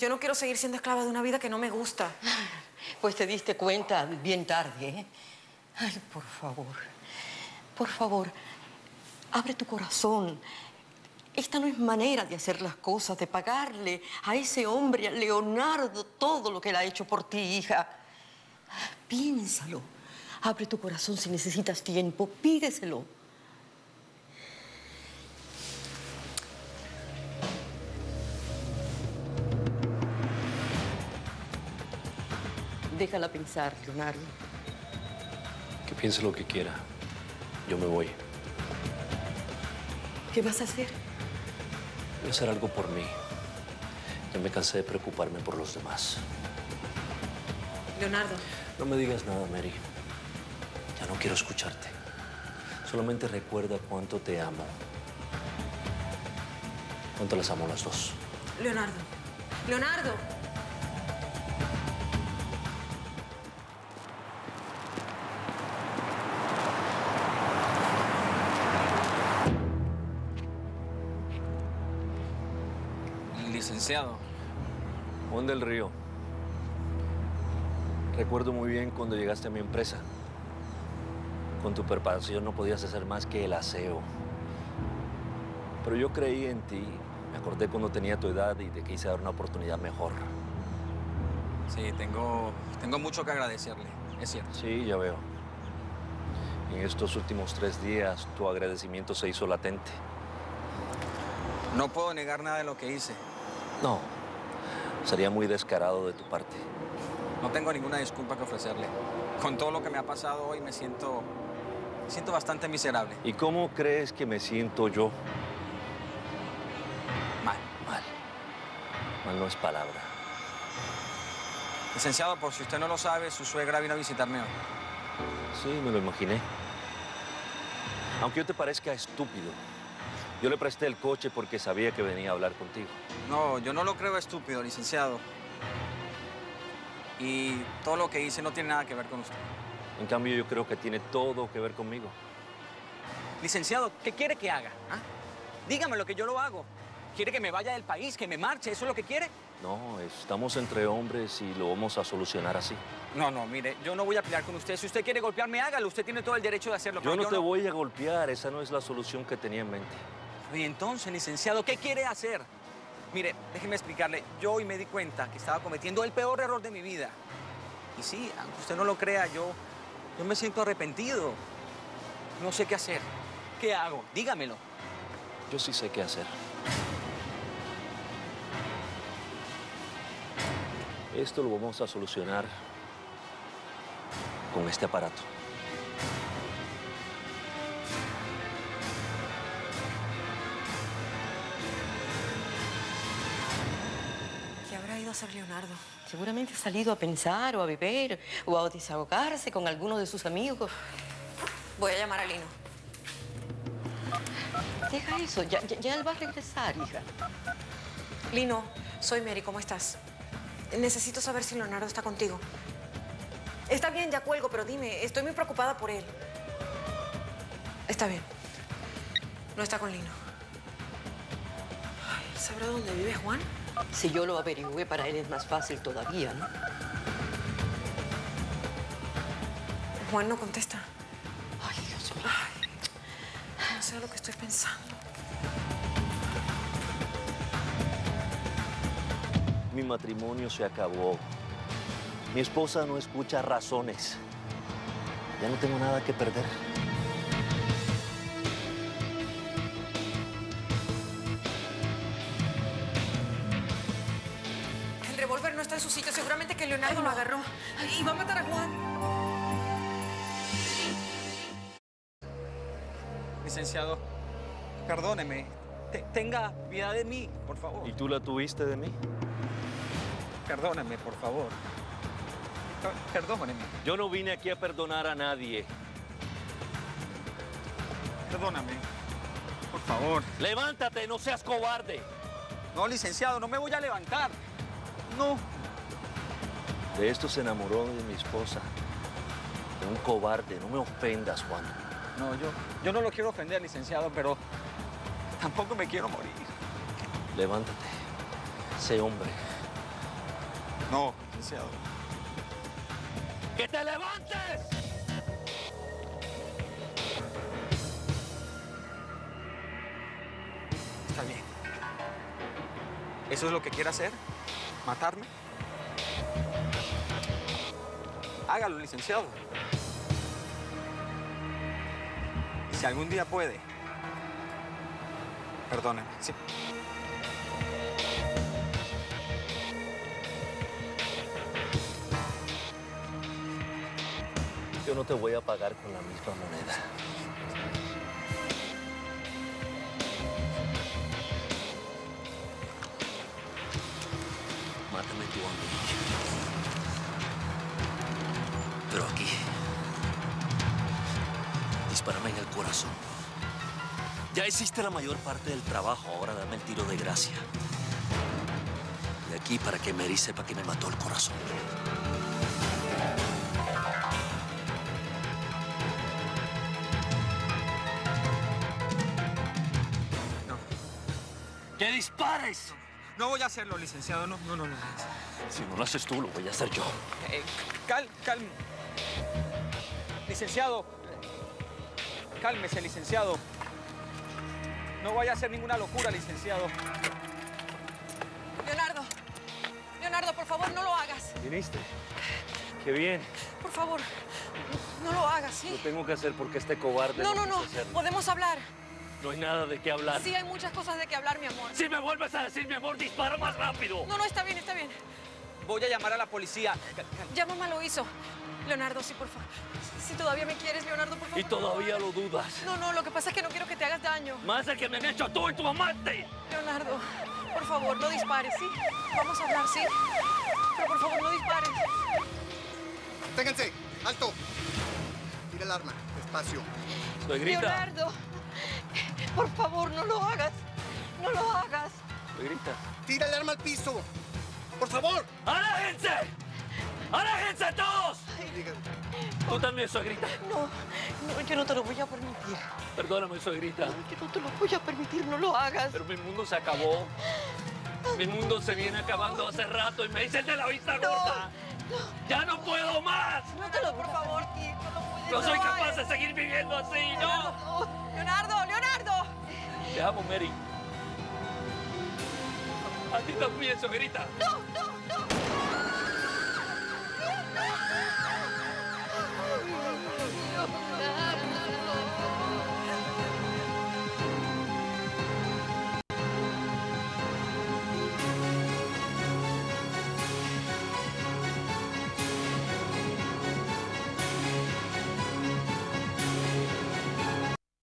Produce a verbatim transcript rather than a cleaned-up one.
Yo no quiero seguir siendo esclava de una vida que no me gusta. Pues te diste cuenta bien tarde, ¿eh? Ay, por favor, por favor, abre tu corazón. Esta no es manera de hacer las cosas, de pagarle a ese hombre, a Leonardo, todo lo que él ha hecho por ti, hija. Piénsalo. Abre tu corazón si necesitas tiempo, pídeselo. Déjala pensar, Leonardo. Que piense lo que quiera. Yo me voy. ¿Qué vas a hacer? Voy a hacer algo por mí. Ya me cansé de preocuparme por los demás. Leonardo. No me digas nada, Mary. Ya no quiero escucharte. Solamente recuerda cuánto te amo. Cuánto las amo a las dos. Leonardo. Leonardo. Licenciado. Juan del Río. Recuerdo muy bien cuando llegaste a mi empresa. Con tu preparación no podías hacer más que el aseo. Pero yo creí en ti. Me acordé cuando tenía tu edad y te quise dar una oportunidad mejor. Sí, tengo, tengo mucho que agradecerle, es cierto. Sí, ya veo. En estos últimos tres días tu agradecimiento se hizo latente. No puedo negar nada de lo que hice. No, sería muy descarado de tu parte. No tengo ninguna disculpa que ofrecerle. Con todo lo que me ha pasado hoy me siento, me siento bastante miserable. ¿Y cómo crees que me siento yo? Mal. Mal. Mal no es palabra. Licenciado, por si usted no lo sabe, su suegra vino a visitarme hoy. Sí, me lo imaginé. Aunque yo te parezca estúpido, yo le presté el coche porque sabía que venía a hablar contigo. No, yo no lo creo estúpido, licenciado. Y todo lo que hice no tiene nada que ver con usted. En cambio, yo creo que tiene todo que ver conmigo. Licenciado, ¿qué quiere que haga? ¿Ah? Dígame lo que yo lo hago. ¿Quiere que me vaya del país, que me marche? ¿Eso es lo que quiere? No, estamos entre hombres y lo vamos a solucionar así. No, no, mire, yo no voy a pelear con usted. Si usted quiere golpearme, hágalo. Usted tiene todo el derecho de hacerlo. Yo no yo te no... voy a golpear. Esa no es la solución que tenía en mente. Y entonces, licenciado, ¿qué quiere hacer? Mire, déjeme explicarle. Yo hoy me di cuenta que estaba cometiendo el peor error de mi vida. Y sí, aunque usted no lo crea, yo, yo me siento arrepentido. No sé qué hacer. ¿Qué hago? Dígamelo. Yo sí sé qué hacer. Esto lo vamos a solucionar con este aparato. ¿Qué habrá ido a hacer Leonardo? Seguramente ha salido a pensar o a beber o a desahogarse con alguno de sus amigos. Voy a llamar a Lino. Deja eso, ya, ya, ya él va a regresar, hija. Lino, soy Mary, ¿cómo estás? Necesito saber si Leonardo está contigo. Está bien, ya cuelgo, pero dime, estoy muy preocupada por él. Está bien. No está con Lino. Ay, ¿sabrá dónde vive Juan? Si yo lo averigüé, para él es más fácil todavía, ¿no? Juan no contesta. Ay, Dios mío. Ay, no sé lo que estoy pensando. Mi matrimonio se acabó. Mi esposa no escucha razones. Ya no tengo nada que perder. El revólver no está en su sitio. Seguramente que Leonardo Ay, no. lo agarró. Y va a matar a Juan. Licenciado, perdóneme. Te- tenga piedad de mí, por favor. ¿Y tú la tuviste de mí? Perdóneme, por favor. Per- Perdóneme. Yo no vine aquí a perdonar a nadie. Perdóname. Por favor. ¡Levántate, no seas cobarde! No, licenciado, no me voy a levantar. No. De esto se enamoró de mi esposa. De un cobarde. No me ofendas, Juan. No, yo, yo no lo quiero ofender, licenciado, pero tampoco me quiero morir. Levántate. Sé hombre. No, licenciado. ¡Que te levantes! Está bien. ¿Eso es lo que quiere hacer? ¿Matarme? Hágalo, licenciado. Y si algún día puede, perdóneme. Sí. Yo no te voy a pagar con la misma moneda. Mátame tú a mí. Pero aquí. Dispárame en el corazón. Ya hiciste la mayor parte del trabajo, ahora dame el tiro de gracia. De aquí para que Mary sepa que me mató el corazón. No. ¡Que dispares! No voy a hacerlo, licenciado. No, no, no, no. Si no lo haces tú, lo voy a hacer yo. Eh, cal, cal... Licenciado. Cálmese, licenciado. No vaya a hacer ninguna locura, licenciado. Leonardo. Leonardo, por favor, no lo hagas. ¿Viniste? Qué bien. Por favor, no lo hagas, ¿sí? Lo tengo que hacer porque este cobarde No, no, no. quiso hacerlo. Podemos hablar. No hay nada de qué hablar. Sí, hay muchas cosas de qué hablar, mi amor. Si me vuelves a decir mi amor, dispara más rápido. No, no, está bien, está bien. Voy a llamar a la policía. Cal- cal- Ya mamá lo hizo. Leonardo, sí, por favor. Si todavía me quieres, Leonardo, por favor. Y todavía no lo dudas. No, no, lo que pasa es que no quiero que te hagas daño. Más el que me han hecho tú y tu amante. Leonardo, por favor, no dispares, ¿sí? Vamos a hablar, ¿sí? Pero por favor, no dispares. ¡Ténganse! ¡Alto! Tira el arma, despacio. Suegrita. Leonardo, por favor, no lo hagas. No lo hagas. Suegrita. ¡Tira el arma al piso! ¡Por favor! ¡Aléjense! ¡Aléjense todos! Diga, Tú también, suegrita. No, no, yo no te lo voy a permitir. Perdóname, suegrita. Yo no te lo voy a permitir, no lo hagas. Pero mi mundo se acabó. Mi mundo se viene acabando hace rato y me dicen de la vista gorda. ¡Ya no puedo más! No te lo, por favor, tío, no lo puedes. No soy No, capaz de seguir viviendo así, no. Leonardo, Leonardo. Te amo, Mary. A ti también, suegrita. No, no,